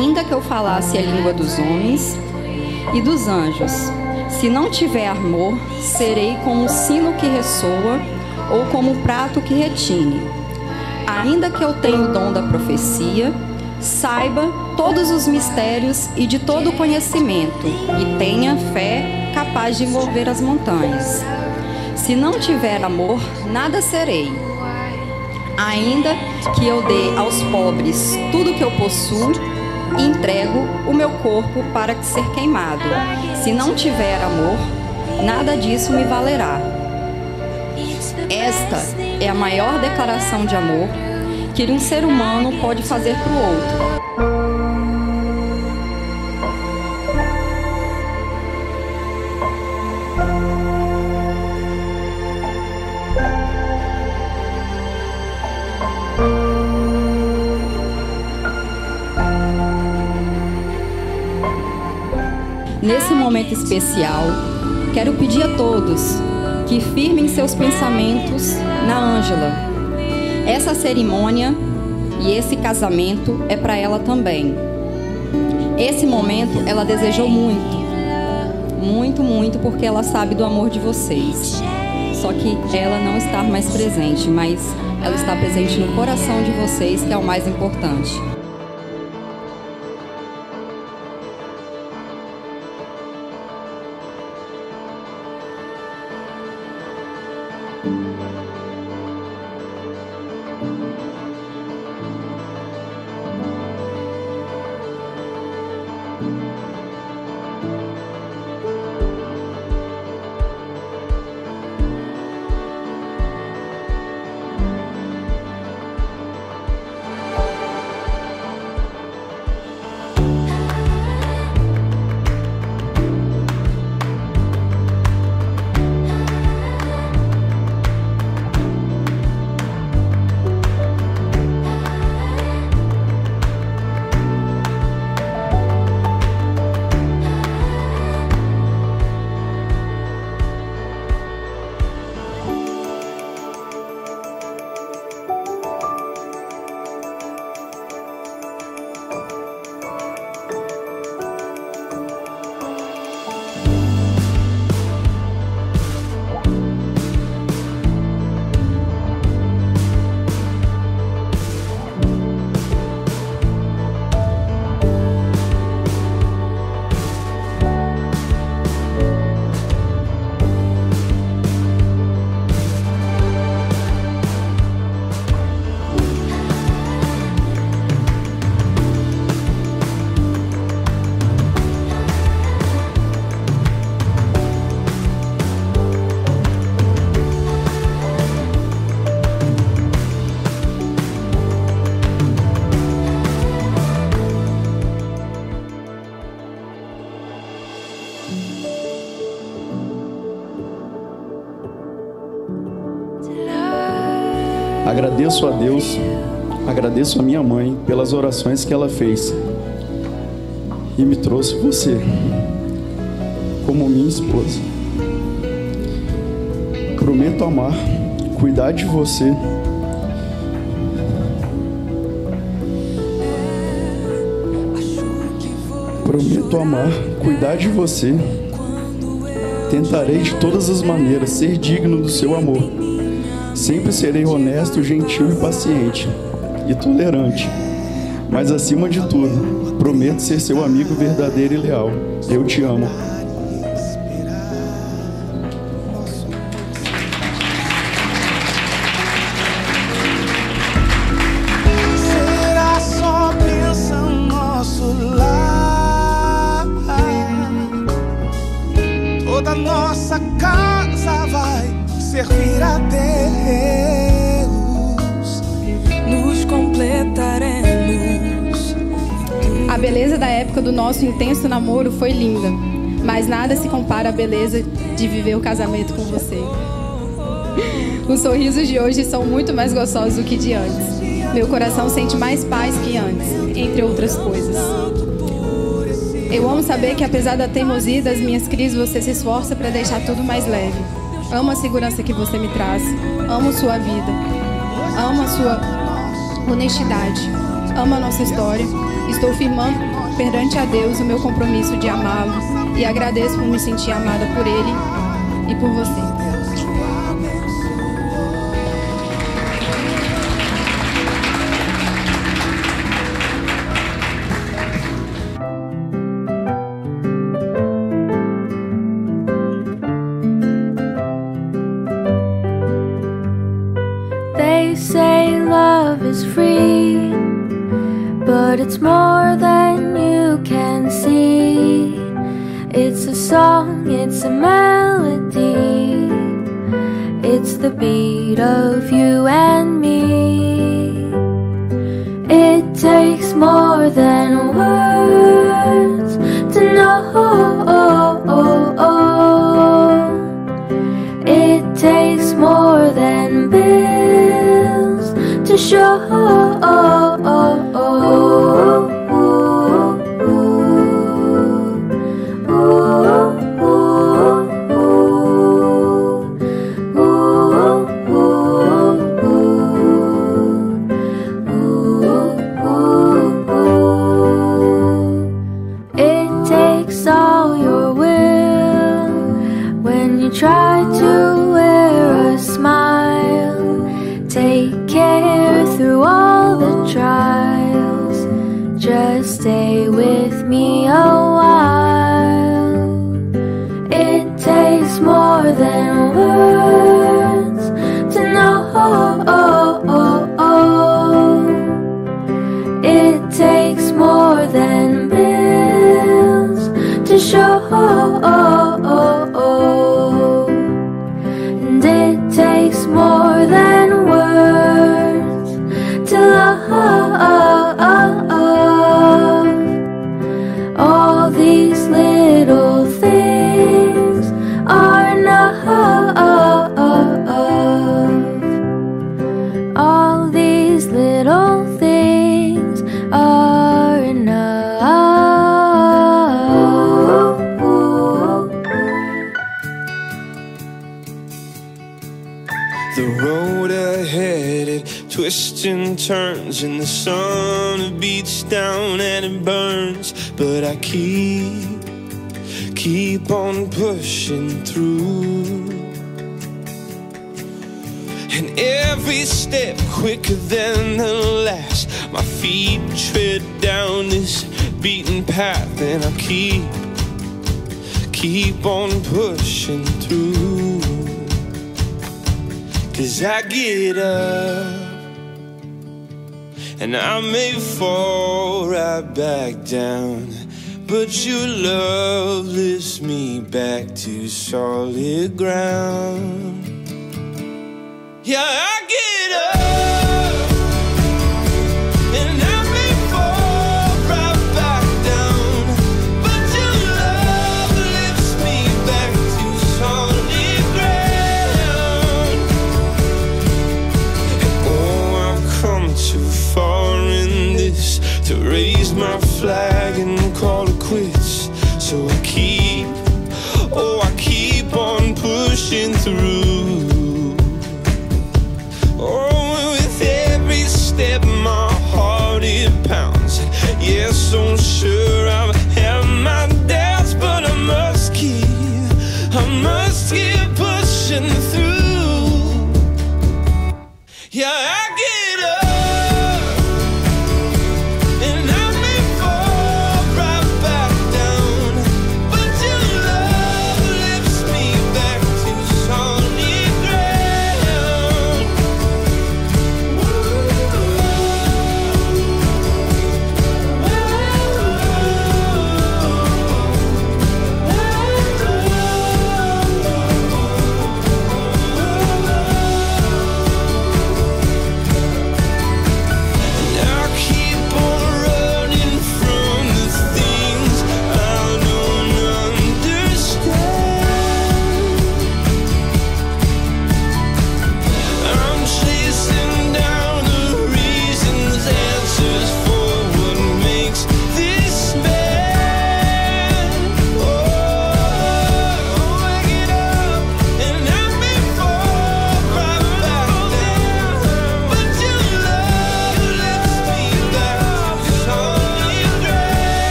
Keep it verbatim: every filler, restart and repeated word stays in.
Ainda que eu falasse a língua dos homens e dos anjos, se não tiver amor, serei como um sino que ressoa ou como um prato que retine. Ainda que eu tenha o dom da profecia, saiba todos os mistérios e de todo o conhecimento, e tenha fé capaz de envolver as montanhas. Se não tiver amor, nada serei. Ainda que eu dê aos pobres tudo que eu possuo, e entrego o meu corpo para ser queimado. Se não tiver amor, nada disso me valerá. Esta é a maior declaração de amor que um ser humano pode fazer para o outro. Nesse momento especial, quero pedir a todos que firmem seus pensamentos na Ângela. Essa cerimônia e esse casamento é para ela também. Esse momento ela desejou muito, muito, muito, porque ela sabe do amor de vocês. Só que ela não está mais presente, mas ela está presente no coração de vocês, que é o mais importante. Agradeço a Deus, agradeço a minha mãe pelas orações que ela fez e me trouxe você como minha esposa. Prometo amar, cuidar de você Prometo amar, cuidar de você. Tentarei de todas as maneiras ser digno do seu amor. Sempre serei honesto, gentil e paciente, e tolerante. Mas acima de tudo, prometo ser seu amigo verdadeiro e leal. Eu te amo. Será só bênção nosso lar. Toda nossa casa vai servir a Deus. Nos completaremos. A beleza da época do nosso intenso namoro foi linda, mas nada se compara à beleza de viver o casamento com você. Os sorrisos de hoje são muito mais gostosos do que de antes. Meu coração sente mais paz que antes, entre outras coisas. Eu amo saber que apesar da teimosia e das minhas crises, você se esforça para deixar tudo mais leve. Amo a segurança que você me traz. Amo sua vida. Amo a sua honestidade. Amo a nossa história. Estou firmando perante a Deus o meu compromisso de amá-lo e agradeço por me sentir amada por Ele e por você. They say love is free, but it's more than you can see. It's a song, it's a melody, it's the beat of you and me. It takes more than words to know. It takes more than bills to show. It takes all your will when you try to wear a smile. Take care through all the trials. Just stay with me a while. It takes more than words to know. It takes more than bills to show. And it takes more than words to love. All these little things are enough. All these little things are enough. The road ahead, it twists and turns, and the sun beats down and it burns. But I keep, keep on pushing through. And every step quicker than the last, my feet tread down this beaten path. And I keep, keep on pushing through. 'Cause I get up and I may fall right back down, but your love lifts me back to solid ground. Yeah, I get up and I may fall right back down, but your love lifts me back to solid ground. And oh, I've come too far in this to raise my flag and call it quits. So I keep